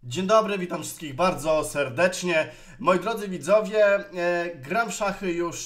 Dzień dobry, witam wszystkich bardzo serdecznie. Moi drodzy widzowie, gram w szachy już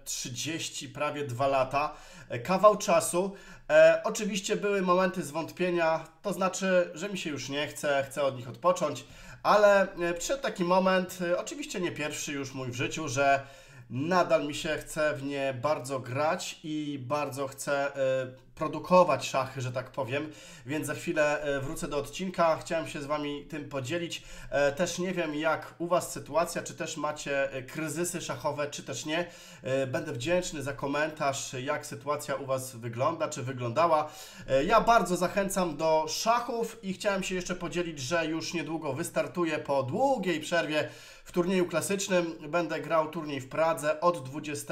30, prawie 2 lata, kawał czasu. Oczywiście były momenty zwątpienia, to znaczy, że mi się już nie chce, chcę od nich odpocząć, ale przyszedł taki moment, oczywiście nie pierwszy już mój w życiu, że nadal mi się chce w nie bardzo grać i bardzo chcę produkować szachy, że tak powiem, więc za chwilę wrócę do odcinka. Chciałem się z Wami tym podzielić. Też nie wiem, jak u Was sytuacja, czy też macie kryzysy szachowe, czy też nie. Będę wdzięczny za komentarz, jak sytuacja u Was wygląda, czy wyglądała. Ja bardzo zachęcam do szachów i chciałem się jeszcze podzielić, że już niedługo wystartuję po długiej przerwie w turnieju klasycznym. Będę grał turniej w Pradze od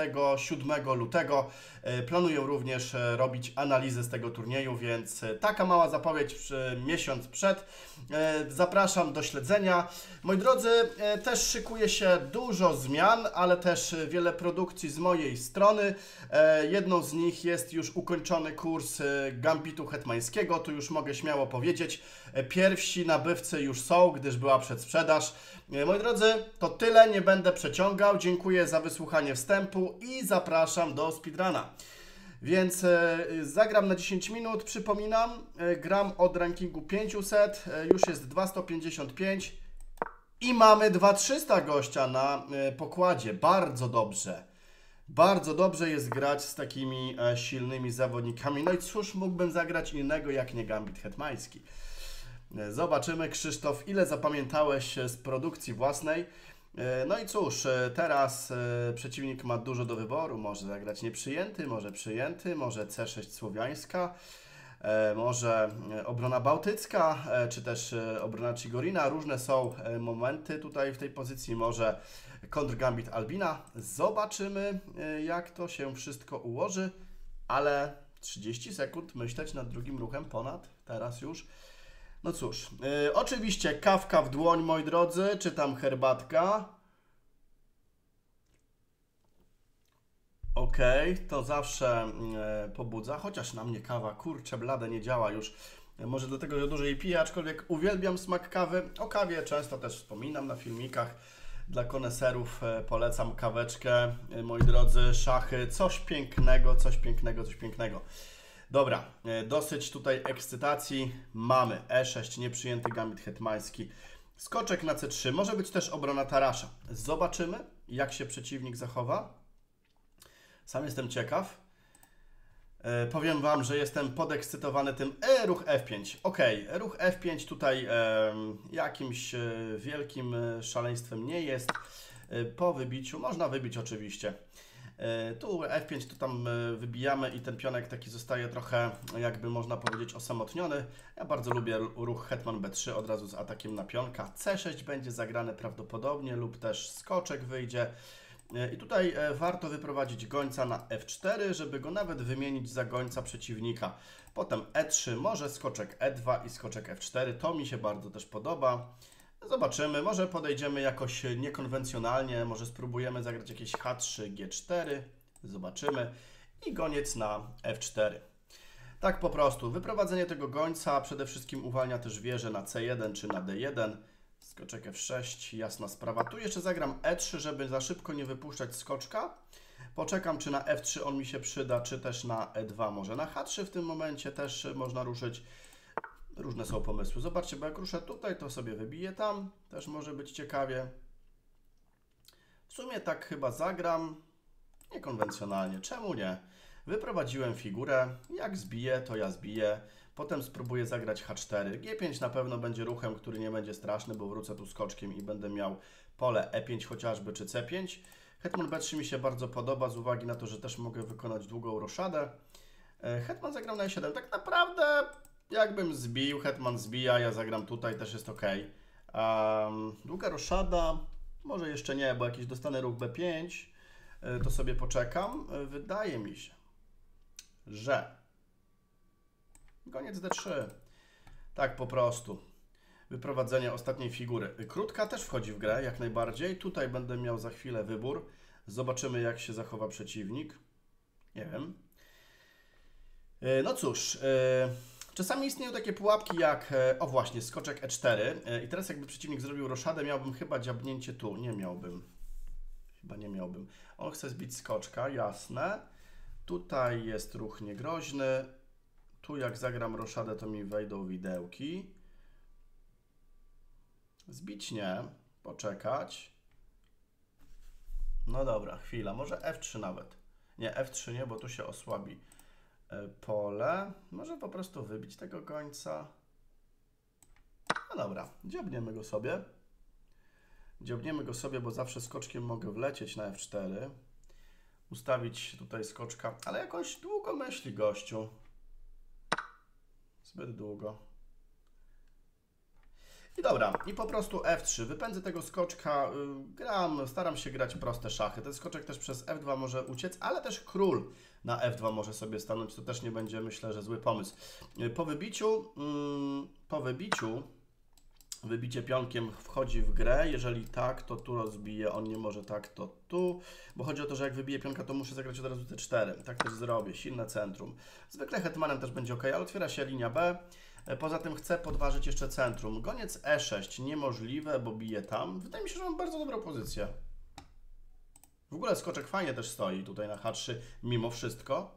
27 lutego. Planuję również robić analizę z tego turnieju, więc taka mała zapowiedź miesiąc przed. Zapraszam do śledzenia. Moi drodzy, też szykuje się dużo zmian, ale też wiele produkcji z mojej strony. Jedną z nich jest już ukończony kurs Gambitu Hetmańskiego, tu już mogę śmiało powiedzieć. Pierwsi nabywcy już są, gdyż była przedsprzedaż. Moi drodzy, to tyle, nie będę przeciągał. Dziękuję za wysłuchanie wstępu i zapraszam do speedruna. Więc zagram na 10 minut, przypominam, gram od rankingu 500, już jest 255 i mamy 2300 gościa na pokładzie. Bardzo dobrze. Bardzo dobrze jest grać z takimi silnymi zawodnikami. No i cóż mógłbym zagrać innego jak nie Gambit Hetmański. Zobaczymy, Krzysztof, ile zapamiętałeś z produkcji własnej. No i cóż, teraz przeciwnik ma dużo do wyboru. Może zagrać nieprzyjęty, może przyjęty, może C6 słowiańska, może obrona bałtycka, czy też obrona Chigorina. Różne są momenty tutaj w tej pozycji. Może kontrgambit Albina. Zobaczymy, jak to się wszystko ułoży, ale 30 sekund myśleć nad drugim ruchem ponad teraz już. No cóż, oczywiście kawka w dłoń, moi drodzy, czy tam herbatka. Okej, to zawsze pobudza, chociaż na mnie kawa, kurczę blade, nie działa już. Może dlatego, że dużo jej piję, aczkolwiek uwielbiam smak kawy. O kawie często też wspominam na filmikach. Dla koneserów polecam kaweczkę, moi drodzy, szachy, coś pięknego, coś pięknego, coś pięknego. Dobra, dosyć tutaj ekscytacji. Mamy E6, nieprzyjęty gambit hetmański. Skoczek na C3, może być też obrona tarasza. Zobaczymy, jak się przeciwnik zachowa. Sam jestem ciekaw. Powiem Wam, że jestem podekscytowany tym. Ruch F5. Ok, ruch F5 tutaj jakimś wielkim szaleństwem nie jest. Po wybiciu, można wybić oczywiście. Tu F5 to tam wybijamy i ten pionek taki zostaje trochę, jakby można powiedzieć, osamotniony. Ja bardzo lubię ruch hetman B3 od razu z atakiem na pionka. C6 będzie zagrane prawdopodobnie lub też skoczek wyjdzie. I tutaj warto wyprowadzić gońca na F4, żeby go nawet wymienić za gońca przeciwnika. Potem E3, może skoczek E2 i skoczek F4. To mi się bardzo też podoba. Zobaczymy, może podejdziemy jakoś niekonwencjonalnie, może spróbujemy zagrać jakieś H3, G4, zobaczymy i goniec na F4. Tak po prostu, wyprowadzenie tego gońca przede wszystkim uwalnia też wieżę na C1 czy na D1, skoczek F6, jasna sprawa. Tu jeszcze zagram E3, żeby za szybko nie wypuszczać skoczka. Poczekam, czy na F3 on mi się przyda, czy też na E2, może na H3 w tym momencie też można ruszyć. Różne są pomysły. Zobaczcie, bo jak ruszę tutaj, to sobie wybiję tam. Też może być ciekawie. W sumie tak chyba zagram niekonwencjonalnie. Czemu nie? Wyprowadziłem figurę. Jak zbiję, to ja zbiję. Potem spróbuję zagrać H4. G5 na pewno będzie ruchem, który nie będzie straszny, bo wrócę tu skoczkiem i będę miał pole E5 chociażby, czy C5. Hetman B3 mi się bardzo podoba z uwagi na to, że też mogę wykonać długą roszadę. Hetman zagrał na E7. Tak naprawdę jakbym zbił, hetman zbija, ja zagram tutaj, też jest ok. Długa roszada, może jeszcze nie, bo jakiś dostanę ruch B5, to sobie poczekam. Wydaje mi się, że goniec D3. Tak po prostu. Wyprowadzenie ostatniej figury. Krótka też wchodzi w grę, jak najbardziej. Tutaj będę miał za chwilę wybór. Zobaczymy, jak się zachowa przeciwnik. Nie wiem. No cóż, Czasami istnieją takie pułapki jak, o właśnie, skoczek E4 i teraz jakby przeciwnik zrobił roszadę, miałbym chyba dziabnięcie tu. Nie miałbym. Chyba nie miałbym. On chce zbić skoczka, jasne. Tutaj jest ruch niegroźny. Tu jak zagram roszadę, to mi wejdą widełki. Zbić nie. Poczekać. No dobra, chwila. Może F3 nawet. Nie, F3 nie, bo tu się osłabi pole. Może po prostu wybić tego gońca. No dobra, dziobniemy go sobie. Dziobniemy go sobie, bo zawsze skoczkiem mogę wlecieć na F4. Ustawić tutaj skoczka, ale jakąś długo myśli gościu. Zbyt długo. I dobra, i po prostu F3. Wypędzę tego skoczka, staram się grać proste szachy. Ten skoczek też przez F2 może uciec, ale też król na F2 może sobie stanąć. To też nie będzie, myślę, że zły pomysł. Po wybiciu wybicie pionkiem wchodzi w grę. Jeżeli tak, to tu rozbije. On nie może tak, to tu. Bo chodzi o to, że jak wybiję pionka, to muszę zagrać od razu C4. Tak też zrobię. Silne centrum. Zwykle hetmanem też będzie ok, ale otwiera się linia B. Poza tym chcę podważyć jeszcze centrum. Goniec E6 niemożliwe, bo bije tam. Wydaje mi się, że mam bardzo dobrą pozycję. W ogóle skoczek fajnie też stoi tutaj na H3 mimo wszystko.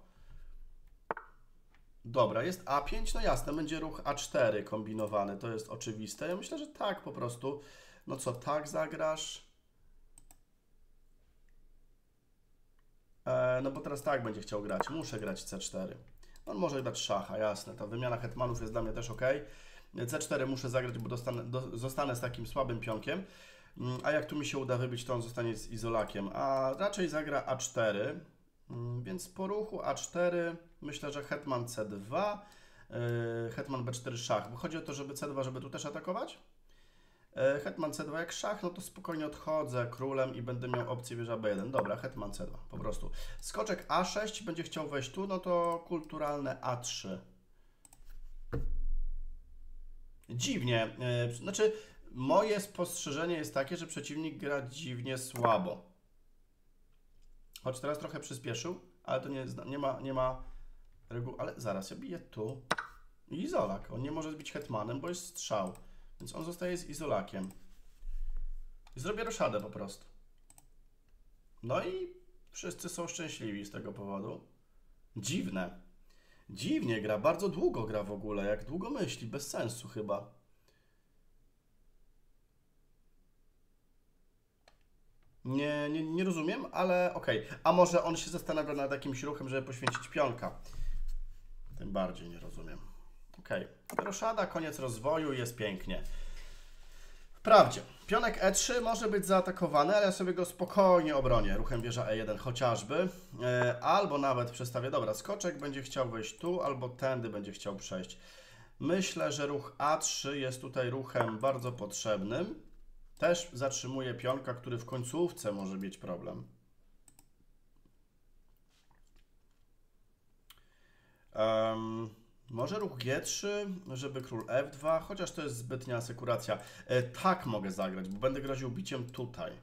Dobra, jest A5, no jasne, będzie ruch A4 kombinowany, to jest oczywiste. Ja myślę, że tak po prostu. No co, tak zagrasz? No bo teraz tak będzie chciał grać. Muszę grać C4. On może dać szacha, jasne. Ta wymiana hetmanów jest dla mnie też ok. C4 muszę zagrać, bo zostanę z takim słabym pionkiem. A jak tu mi się uda wybić, to on zostanie z izolakiem. A raczej zagra A4. Więc po ruchu A4 myślę, że hetman C2, hetman B4 szach. Bo chodzi o to, żeby C2, żeby tu też atakować. Hetman C2 jak szach, no to spokojnie odchodzę królem i będę miał opcję wieża B1. Dobra, hetman C2, po prostu. Skoczek A6 będzie chciał wejść tu, no to kulturalne A3. Dziwnie, znaczy moje spostrzeżenie jest takie, że przeciwnik gra dziwnie słabo. Choć teraz trochę przyspieszył, ale to nie ma reguł. Ale zaraz, ja biję tu. I izolak. On nie może zbić hetmanem, bo jest strzał. Więc on zostaje z izolakiem. I zrobię roszadę po prostu. No i wszyscy są szczęśliwi z tego powodu. Dziwne. Dziwnie gra. Bardzo długo gra w ogóle. Jak długo myśli. Bez sensu chyba. Nie rozumiem, ale okej. A może on się zastanawia nad jakimś ruchem, żeby poświęcić pionka. Tym bardziej nie rozumiem. Okej. Roszada, koniec rozwoju, jest pięknie. Wprawdzie, pionek E3 może być zaatakowany, ale ja sobie go spokojnie obronię. Ruchem wieża E1 chociażby. Albo nawet przestawię. Dobra, skoczek będzie chciał wejść tu, albo tędy będzie chciał przejść. Myślę, że ruch A3 jest tutaj ruchem bardzo potrzebnym. Też zatrzymuje pionka, który w końcówce może mieć problem. Może ruch G3, żeby król F2, chociaż to jest zbytnia asekuracja. Tak mogę zagrać, bo będę groził biciem tutaj.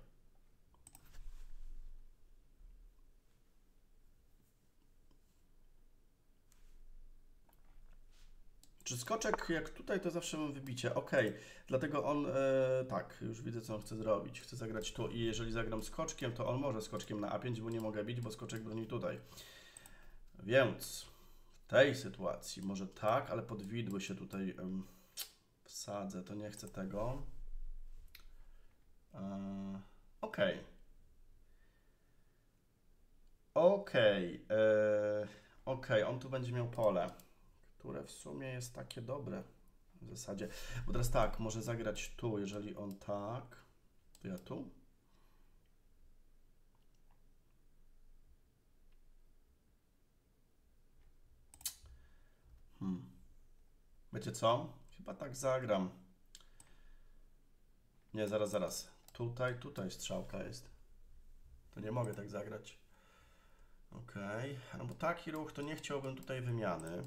Czy skoczek jak tutaj, to zawsze mam wybicie. Ok, dlatego on, tak, już widzę, co on chce zrobić. Chce zagrać tu i jeżeli zagram skoczkiem, to on może skoczkiem na A5, bo nie mogę bić, bo skoczek broni tutaj. Więc w tej sytuacji może tak, ale pod widły się tutaj wsadzę, to nie chcę tego. Ok. Ok, on tu będzie miał pole, które w sumie jest takie dobre w zasadzie. Bo teraz tak, może zagrać tu, jeżeli on tak, to ja tu. Wiecie co? Chyba tak zagram. Nie, zaraz. Tutaj strzałka jest. To nie mogę tak zagrać. Ok, no bo taki ruch, to nie chciałbym tutaj wymiany.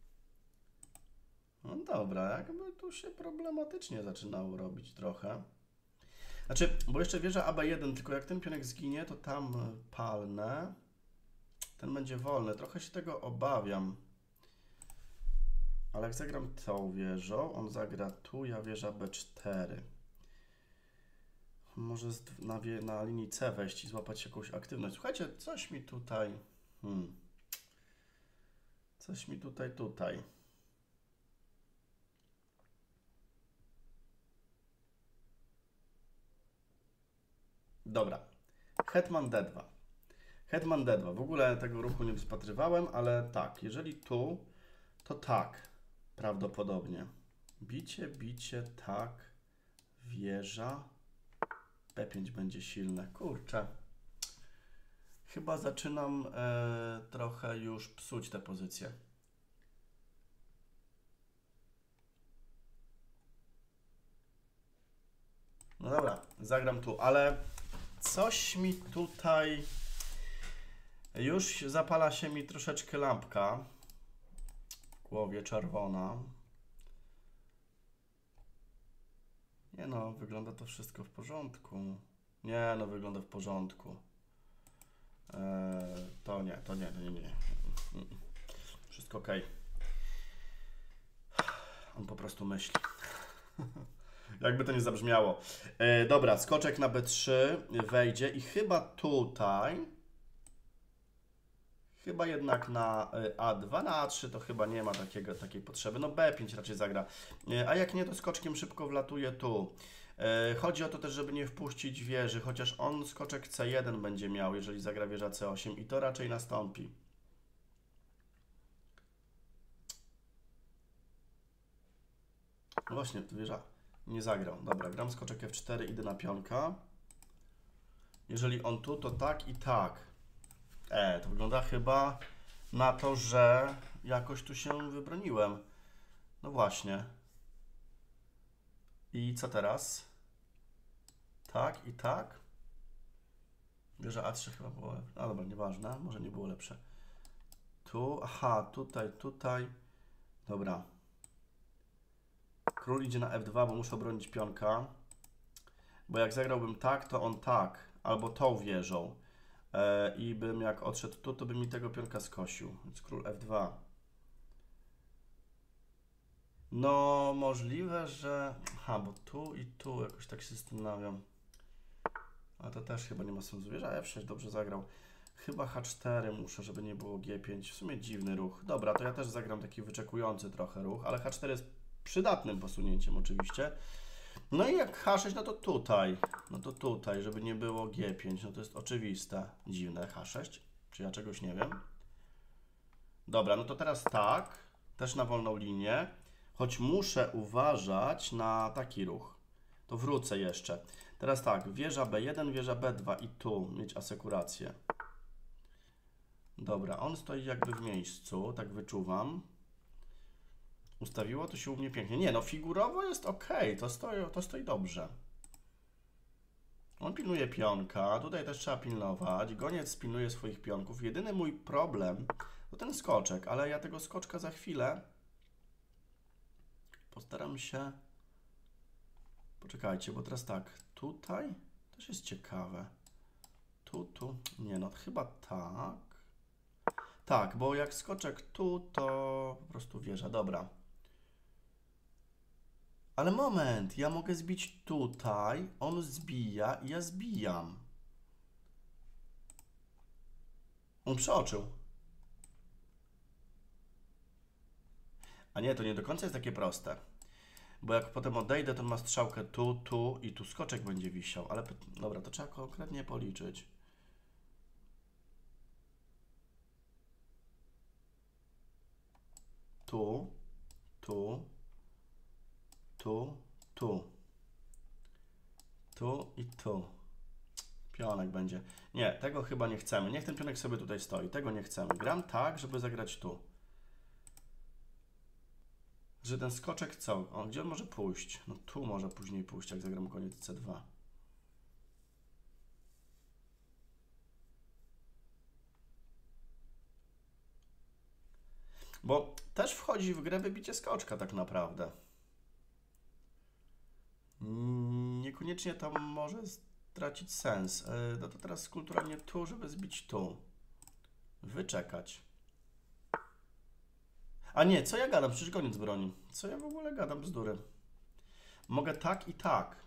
No dobra, jakby tu się problematycznie zaczynało robić trochę. Znaczy, bo jeszcze wieża AB1, tylko jak ten pionek zginie, to tam palnę. Ten będzie wolny. Trochę się tego obawiam. Ale jak zagram tą wieżą, on zagra tu, ja wieża B4. Może na linii C wejść i złapać jakąś aktywność. Słuchajcie, coś mi tutaj... Coś mi tutaj. Dobra. Hetman D2. Hetman D2. W ogóle tego ruchu nie rozpatrywałem, ale tak, jeżeli tu, to tak. Prawdopodobnie. Bicie, tak. Wieża. B5 będzie silne. Kurczę. Chyba zaczynam trochę już psuć tę pozycję. No dobra, zagram tu, ale coś mi tutaj... Już zapala się mi troszeczkę lampka w głowie czerwona. Nie no, wygląda to wszystko w porządku. Nie no, wygląda w porządku. To nie. Wszystko ok. On po prostu myśli. Jakby to nie zabrzmiało. Dobra, skoczek na B3 wejdzie i chyba tutaj... Chyba jednak na A2, na A3 to chyba nie ma takiej potrzeby. No B5 raczej zagra. A jak nie, to skoczkiem szybko wlatuje tu. Chodzi o to też, żeby nie wpuścić wieży, chociaż on skoczek C1 będzie miał, jeżeli zagra wieża C8 i to raczej nastąpi. No właśnie, tu wieża nie zagrał. Dobra, gram skoczek F4, idę na pionka. Jeżeli on tu, to tak i tak. To wygląda chyba na to, że jakoś tu się wybroniłem. No właśnie. I co teraz? Tak i tak. Wieża A3 chyba było lepsze. A dobra, nieważne. Może nie było lepsze. Tu, aha, tutaj. Dobra. Król idzie na F2, bo muszę obronić pionka. Bo jak zagrałbym tak, to on tak. Albo tą wieżą. I bym jak odszedł tu, to by mi tego pionka skosił. Więc król F2. No, możliwe, że... Aha, bo tu i tu jakoś tak się zastanawiam. A to też chyba nie ma sensu. Wieża F6 dobrze zagrał. Chyba H4 muszę, żeby nie było G5. W sumie dziwny ruch. Dobra, to ja też zagram taki wyczekujący trochę ruch, ale H4 jest przydatnym posunięciem oczywiście. No i jak H6, no to tutaj. No to tutaj, żeby nie było G5. No to jest oczywiste. Dziwne H6. Czy ja czegoś nie wiem? Dobra, no to teraz tak. Też na wolną linię. Choć muszę uważać na taki ruch. To wrócę jeszcze. Teraz tak, wieża B1, wieża B2 i tu mieć asekurację. Dobra, on stoi jakby w miejscu, tak wyczuwam. Ustawiło to się u mnie pięknie. Nie, no figurowo jest ok, to stoi dobrze. On pilnuje pionka, tutaj też trzeba pilnować. Goniec pilnuje swoich pionków. Jedyny mój problem to ten skoczek, ale ja tego skoczka za chwilę postaram się... Poczekajcie, bo teraz tak, tutaj też jest ciekawe. Tu, nie no, chyba tak. Tak, bo jak skoczek tu, to po prostu wieża, dobra. Ale moment, ja mogę zbić tutaj, on zbija i ja zbijam. On przeoczył. A nie, to nie do końca jest takie proste. Bo jak potem odejdę, to ma strzałkę tu i tu skoczek będzie wisiał. Ale dobra, to trzeba konkretnie policzyć. Tu i tu. Pionek będzie. Nie, tego chyba nie chcemy. Niech ten pionek sobie tutaj stoi. Tego nie chcemy. Gram tak, żeby zagrać tu. Że ten skoczek co? Gdzie on może pójść? No tu może później pójść, jak zagram koniec C2. Bo też wchodzi w grę wybicie skoczka tak naprawdę. Niekoniecznie to może stracić sens. No to teraz kulturalnie tu, żeby zbić tu. Wyczekać. A nie, co ja gadam? Przecież koniec broni. Co ja w ogóle gadam? Bzdury. Mogę tak i tak.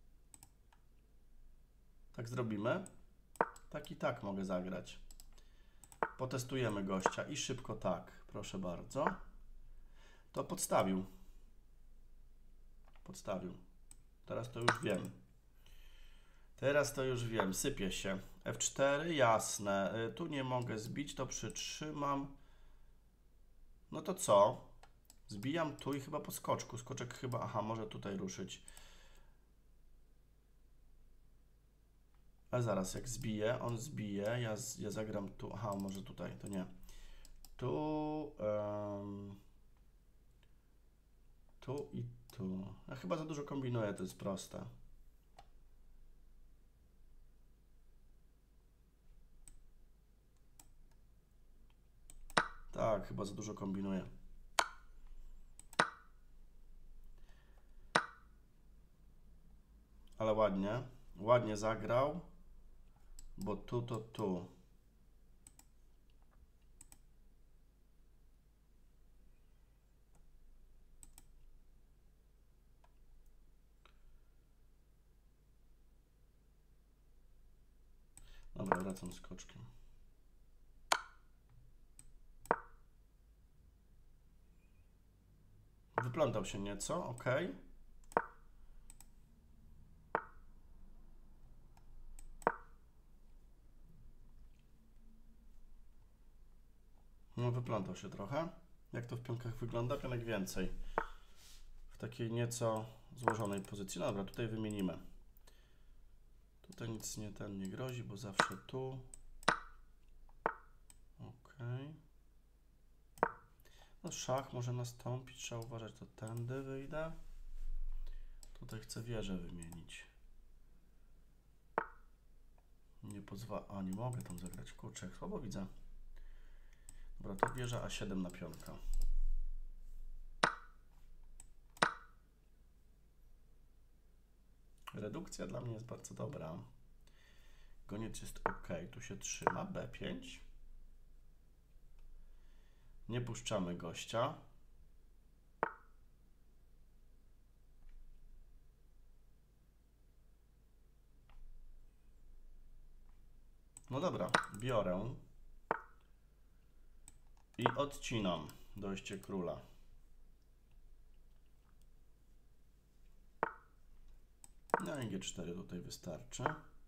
Tak zrobimy. Tak i tak mogę zagrać. Potestujemy gościa i szybko tak. Proszę bardzo. To podstawił. Podstawił. Teraz to już wiem. Teraz to już wiem. Sypie się. F4, jasne. Tu nie mogę zbić, to przytrzymam. No to co? Zbijam tu i chyba po skoczku. Skoczek chyba, aha, może tutaj ruszyć. Ale zaraz, jak zbije, on zbije, ja zagram tu, aha, może tutaj, to nie. Tu, tu i tu. Ja chyba za dużo kombinuję, to jest proste. Tak, chyba za dużo kombinuję. Ale ładnie. Ładnie zagrał. Bo tu to tu. Dobra, wracam z skoczkiem. Wyplątał się nieco, ok. No, wyplątał się trochę. Jak to w pionkach wygląda? Pionek więcej. W takiej nieco złożonej pozycji. No dobra, tutaj wymienimy. Tutaj nic nie grozi, bo zawsze tu. Ok. No szach może nastąpić, trzeba uważać, to tędy wyjdę. Tutaj chcę wieżę wymienić. Nie pozwala... A, nie mogę tam zagrać. Kurczę, jak słabo widzę. Dobra, to wieża A7 na pionka. Redukcja dla mnie jest bardzo dobra. Goniec jest ok, tu się trzyma. B5. Nie puszczamy gościa. No dobra, biorę i odcinam dojście króla. No i G4 tutaj wystarczy.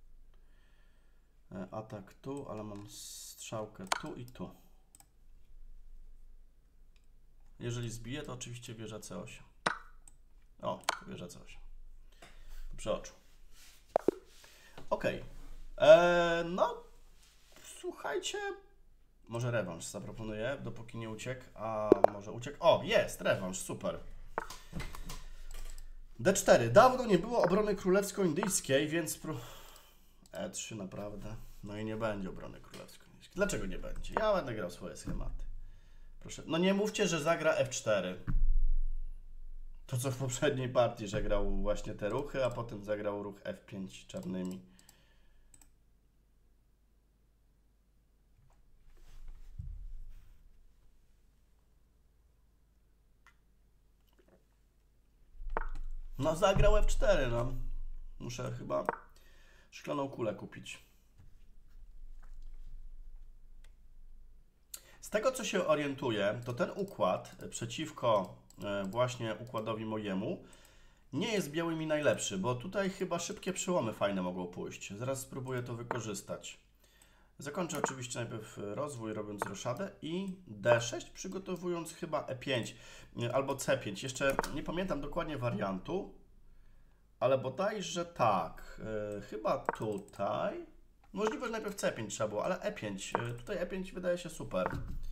Atak tu, ale mam strzałkę tu i tu. Jeżeli zbiję, to oczywiście wieża C8. O, wieża C8. Do przeoczu. Ok. No, słuchajcie, może rewanż zaproponuję, dopóki nie uciekł, a może uciekł. O, jest, rewanż, super. D4. Dawno nie było obrony królewsko-indyjskiej, więc... E3 naprawdę. No i nie będzie obrony królewsko-indyjskiej. Dlaczego nie będzie? Ja będę grał swoje schematy. Proszę. No nie mówcie, że zagra F4. To co w poprzedniej partii, że grał właśnie te ruchy, a potem zagrał ruch F5 czarnymi. No zagrał F4, no. Muszę chyba szklaną kulę kupić. Z tego co się orientuję, to ten układ przeciwko właśnie układowi mojemu nie jest białymi najlepszy, bo tutaj chyba szybkie przełomy fajne mogą pójść. Zaraz spróbuję to wykorzystać. Zakończę oczywiście najpierw rozwój, robiąc roszadę i D6, przygotowując chyba E5 albo C5. Jeszcze nie pamiętam dokładnie wariantu, ale bodajże tak. Chyba tutaj. Możliwe, że najpierw C5 trzeba było, ale E5. Tutaj E5 wydaje się super.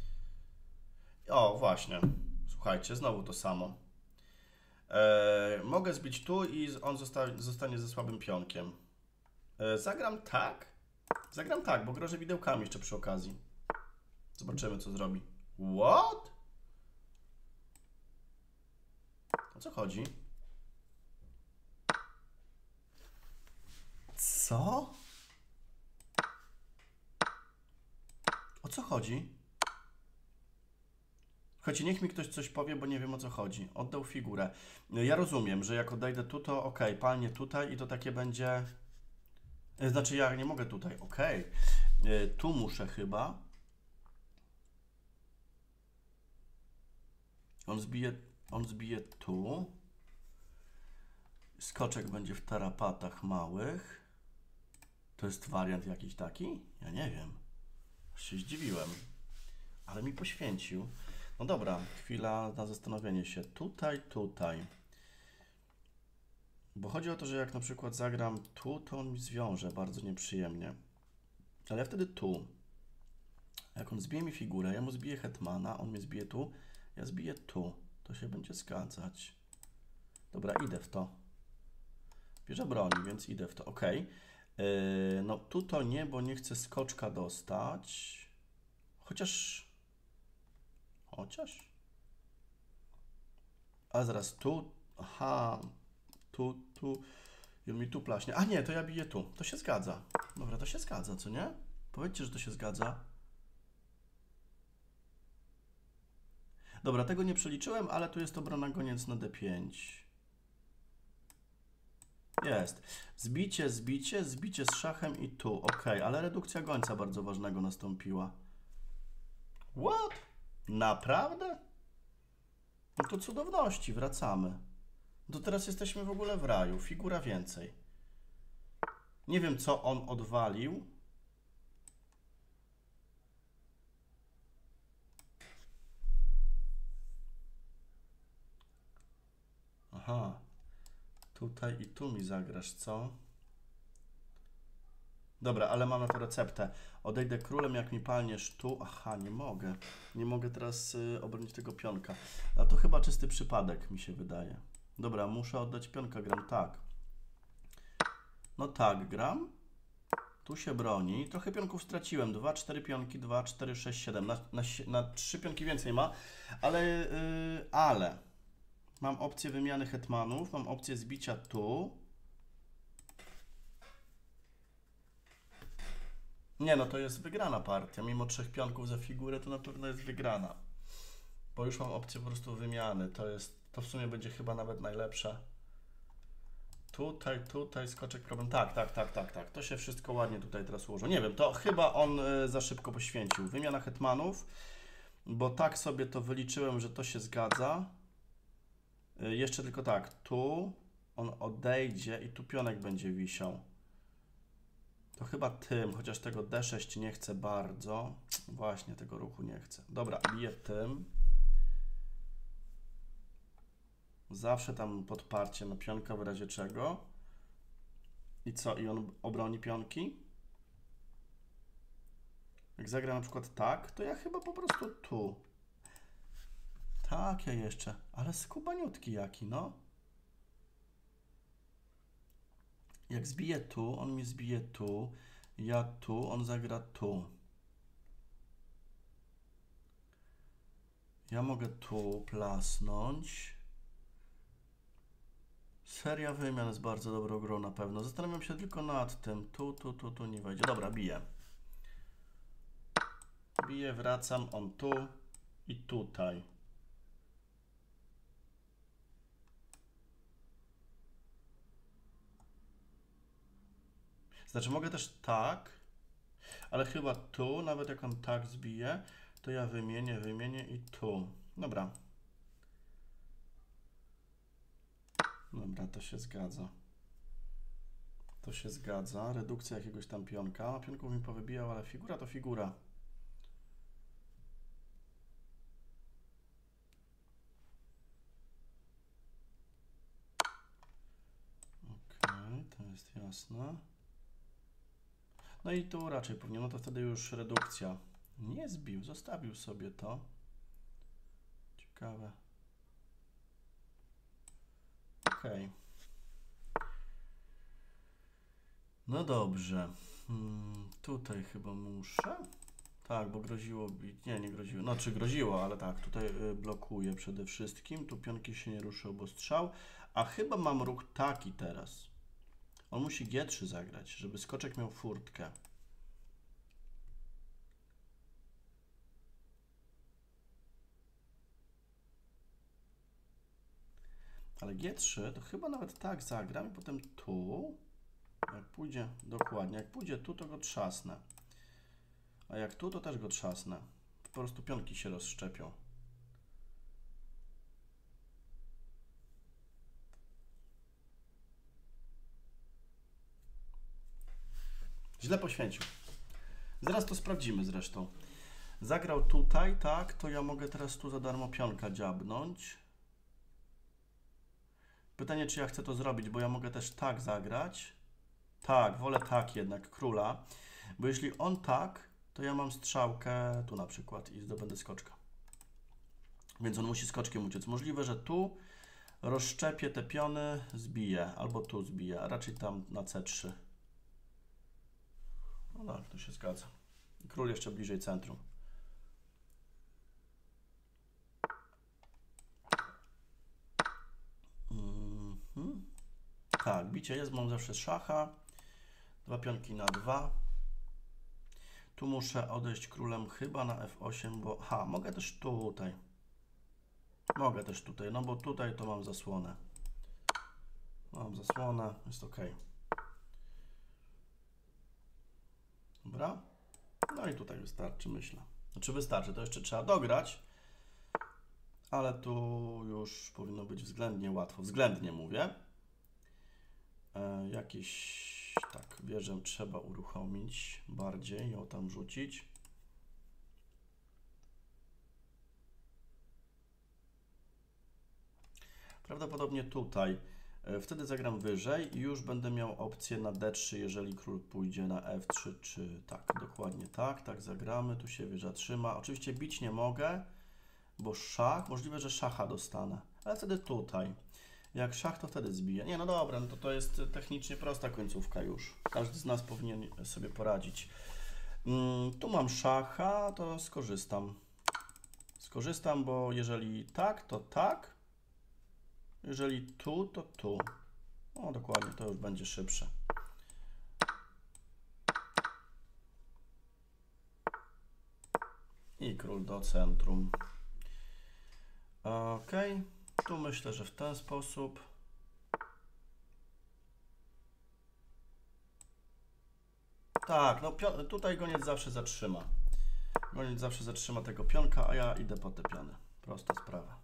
O, właśnie. Słuchajcie, znowu to samo. Mogę zbić tu i on zostanie ze słabym pionkiem. Zagram tak. Zagram tak, bo grożę widełkami jeszcze przy okazji. Zobaczymy, co zrobi. What? O co chodzi? Co? O co chodzi? Choć niech mi ktoś coś powie, bo nie wiem o co chodzi. Oddał figurę. Ja rozumiem, że jak odejdę tu, to ok, palnie tutaj i to takie będzie... Znaczy ja nie mogę tutaj, ok. Tu muszę chyba. On zbije tu. Skoczek będzie w tarapatach małych. To jest wariant jakiś taki? Ja nie wiem. Aż się zdziwiłem. Ale mi poświęcił. No dobra, chwila na zastanowienie się. Tutaj. Bo chodzi o to, że jak na przykład zagram tu, to on mi zwiąże bardzo nieprzyjemnie. Ale ja wtedy tu. Jak on zbije mi figurę, ja mu zbiję hetmana, on mnie zbije tu, ja zbiję tu. To się będzie zgadzać. Dobra, idę w to. Bierze broni, więc idę w to. Ok. No tu to nie, bo nie chcę skoczka dostać. Chociaż... A zaraz tu... Aha. Tu... I on mi tu plaśnie. A nie, to ja biję tu. To się zgadza. Dobra, to się zgadza, co nie? Powiedzcie, że to się zgadza. Dobra, tego nie przeliczyłem, ale tu jest obrona goniec na D5. Jest. Zbicie z szachem i tu. Ok, ale redukcja gońca bardzo ważnego nastąpiła. What? Naprawdę? No to cudowności, wracamy. To teraz jesteśmy w ogóle w raju. Figura więcej. Nie wiem, co on odwalił. Aha. Tutaj i tu mi zagrasz, co? Dobra, ale mam na to receptę. Odejdę królem, jak mi palniesz tu. Aha, nie mogę. Nie mogę teraz obronić tego pionka. A to chyba czysty przypadek, mi się wydaje. Dobra, muszę oddać pionka, gram tak. No tak, gram. Tu się broni. Trochę pionków straciłem. 2, 4 pionki, 2, 4, 6, 7. Na 3 pionki więcej ma. Ale mam opcję wymiany hetmanów. Mam opcję zbicia tu. Nie, no to jest wygrana partia. Mimo 3 pionków za figurę to na pewno jest wygrana. Bo już mam opcję po prostu wymiany. To w sumie będzie chyba nawet najlepsze. Tutaj skoczek problem. Tak. To się wszystko ładnie tutaj teraz ułożyło. Nie wiem, to chyba on za szybko poświęcił. Wymiana hetmanów, bo tak sobie to wyliczyłem, że to się zgadza. Jeszcze tylko tak, tu on odejdzie i tu pionek będzie wisiał. To chyba tym, chociaż tego D6 nie chcę bardzo. Właśnie, tego ruchu nie chcę. Dobra, biję tym. Zawsze tam podparcie na pionka w razie czego. I co? I on obroni pionki? Jak zagra na przykład tak, to ja chyba po prostu tu. Tak, ja jeszcze. Ale skubaniutki jaki, no. Jak zbiję tu, on mi zbije tu. Ja tu, on zagra tu. Ja mogę tu plasnąć. Seria wymian jest bardzo dobrą grą na pewno. Zastanawiam się tylko nad tym. Tu nie wejdzie. Dobra, biję. Biję, wracam, on tu i tutaj. Znaczy mogę też tak, ale chyba tu, nawet jak on tak zbije, to ja wymienię i tu. Dobra. Dobra, to się zgadza. To się zgadza. Redukcja jakiegoś tam pionka. Pionków mi powybijał, ale figura to figura. Okej, to jest jasne. No i tu raczej powinien, no to wtedy już redukcja. Nie zbił, zostawił sobie to. Ciekawe. Okej. No dobrze. Tutaj chyba muszę. Tak, bo groziło bić. Nie groziło. No, czy groziło, ale tak, tutaj blokuje przede wszystkim. Tu pionki się nie ruszą, bo strzał. A chyba mam ruch taki teraz. On musi G3 zagrać, żeby skoczek miał furtkę. Ale G3 to chyba nawet tak zagram i potem tu. Jak pójdzie, dokładnie, jak pójdzie tu, to go trzasnę. A jak tu, to też go trzasnę. Po prostu pionki się rozszczepią. Źle poświęcił. Zaraz to sprawdzimy zresztą. Zagrał tutaj, tak, to ja mogę teraz tu za darmo pionka dziabnąć. Pytanie, czy ja chcę to zrobić, bo ja mogę też tak zagrać. Tak, wolę tak jednak, króla. Bo jeśli on tak, to ja mam strzałkę tu na przykład i zdobędę skoczka. Więc on musi skoczkiem uciec. Możliwe, że tu rozszczepię te piony, zbiję, albo tu zbiję, a raczej tam na C3. No tak, to się zgadza. Król jeszcze bliżej centrum. Tak, bicie jest, mam zawsze szacha. Dwa pionki na 2. Tu muszę odejść królem chyba na F8, bo... mogę też tutaj. Mogę też tutaj, no bo tutaj to mam zasłonę. Mam zasłonę, jest ok. Dobra. No i tutaj wystarczy, myślę. Znaczy wystarczy, to jeszcze trzeba dograć. Ale tu już powinno być względnie łatwo. Względnie mówię. Jakieś... Tak, wieżę trzeba uruchomić bardziej, ją tam rzucić. Prawdopodobnie tutaj. Wtedy zagram wyżej i już będę miał opcję na D3, jeżeli król pójdzie na F3, czy tak, dokładnie tak, tak zagramy, tu się wieża trzyma. Oczywiście bić nie mogę, bo szach, możliwe, że szacha dostanę, ale wtedy tutaj. Jak szach, to wtedy zbiję. Nie, no dobra, no to jest technicznie prosta końcówka już. Każdy z nas powinien sobie poradzić. Tu mam szacha, to skorzystam. Skorzystam, bo jeżeli tak, to tak. Jeżeli tu, to tu. O, dokładnie, to już będzie szybsze. I król do centrum. Ok, tu myślę, że w ten sposób. Tak, no tutaj goniec zawsze zatrzyma. Goniec zawsze zatrzyma tego pionka, a ja idę po te piony. Prosta sprawa.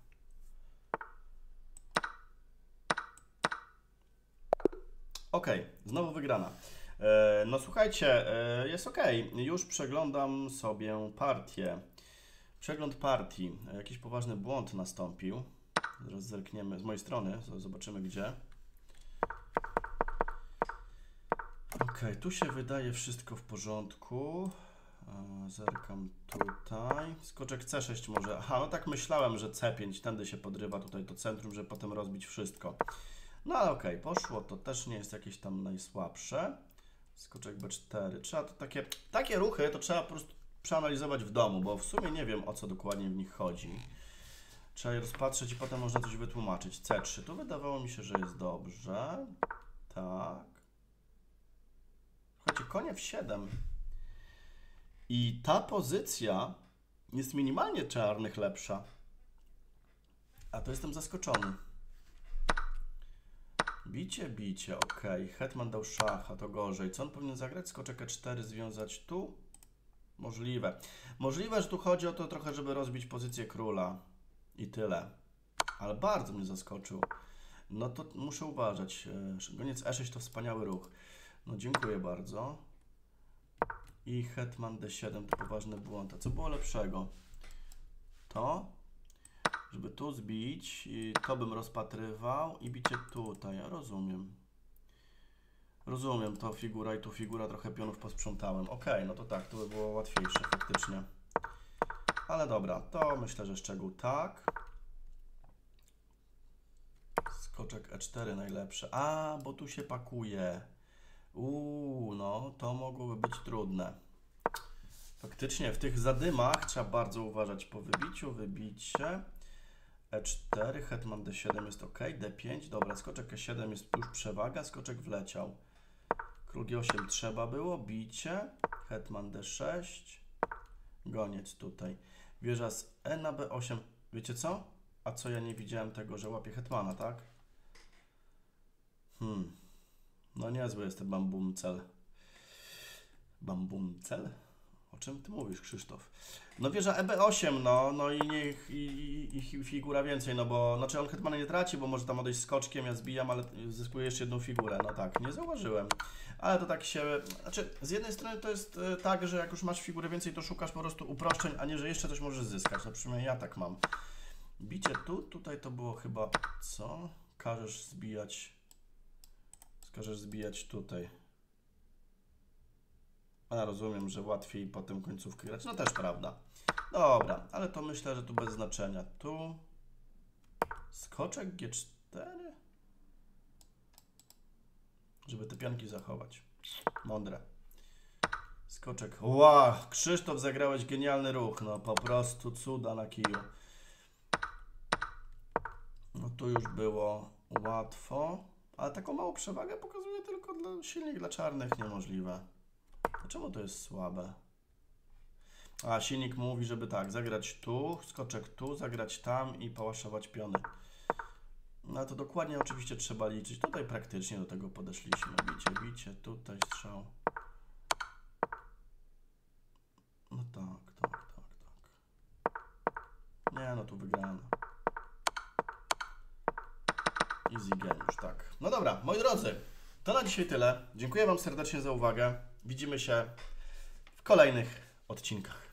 Ok, znowu wygrana. No słuchajcie, jest ok. Już przeglądam sobie partię. Przegląd partii. Jakiś poważny błąd nastąpił. Zaraz zerkniemy z mojej strony, zobaczymy gdzie. Ok, tu się wydaje wszystko w porządku. Zerkam tutaj. Skoczek C6 może. Aha, no tak myślałem, że C5 tędy się podrywa tutaj do centrum, żeby potem rozbić wszystko. No ale ok, poszło. To też nie jest jakieś tam najsłabsze. Skoczek B4. Trzeba to takie ruchy to trzeba po prostu przeanalizować w domu, bo w sumie nie wiem, o co dokładnie w nich chodzi. Trzeba je rozpatrzeć i potem można coś wytłumaczyć. C3. Tu wydawało mi się, że jest dobrze. Tak. Słuchajcie, konie w 7. I ta pozycja jest minimalnie czarnych lepsza. A to jestem zaskoczony. Bicie, ok. Hetman dał szacha, to gorzej. Co on powinien zagrać? Skoczek E4 związać tu? Możliwe. Możliwe, że tu chodzi o to trochę, żeby rozbić pozycję króla. I tyle. Ale bardzo mnie zaskoczył. No to muszę uważać. Goniec E6 to wspaniały ruch. No dziękuję bardzo. I hetman D7 to poważny błąd. A co było lepszego? To, żeby tu zbić i to bym rozpatrywał i bicie tutaj. Ja rozumiem. Rozumiem, to figura i tu figura, trochę pionów posprzątałem. Ok, no to tak, to by było łatwiejsze faktycznie. Ale dobra, to myślę, że szczegół tak. Skoczek E4 najlepsze. A, bo tu się pakuje. No to mogłoby być trudne. Faktycznie w tych zadymach trzeba bardzo uważać po wybiciu. Wybicie. E4, hetman D7 jest ok. D5, dobra, skoczek E7 jest już przewaga. Skoczek wleciał. Król G8 trzeba było. Bicie. Hetman D6. Goniec tutaj. Wieża z E na B8. Wiecie co? A co ja nie widziałem tego, że łapie hetmana, tak? No niezły jest ten Bambumcel. Bambumcel? O czym ty mówisz, Krzysztof? No wieża EB8, no i niech i figura więcej, no bo, znaczy on hetmana nie traci, bo może tam odejść skoczkiem, ja zbijam, ale zyskuje jeszcze jedną figurę, no tak, nie zauważyłem. Ale to tak się, znaczy z jednej strony to jest tak, że jak już masz figurę więcej, to szukasz po prostu uproszczeń, a nie, że jeszcze coś możesz zyskać, no przynajmniej ja tak mam. Bicie tutaj to było chyba, co? Każesz zbijać tutaj. A rozumiem, że łatwiej potem końcówkę grać. No też prawda. Dobra, ale to myślę, że tu bez znaczenia. Tu skoczek G4? Żeby te pionki zachować. Mądre. Skoczek. Wow, Krzysztof, zagrałeś genialny ruch. No po prostu cuda na kiju. No tu już było łatwo. Ale taką małą przewagę pokazuje tylko silnik dla czarnych niemożliwe. Czemu to jest słabe? A, silnik mówi, żeby tak, zagrać tu, skoczek tu, zagrać tam i pałaszować piony. No to dokładnie oczywiście trzeba liczyć. Tutaj praktycznie do tego podeszliśmy. Bicie, tutaj strzał. No tak. Nie, no tu wygrano. Easy game już, tak. No dobra, moi drodzy, to na dzisiaj tyle. Dziękuję Wam serdecznie za uwagę. Widzimy się w kolejnych odcinkach.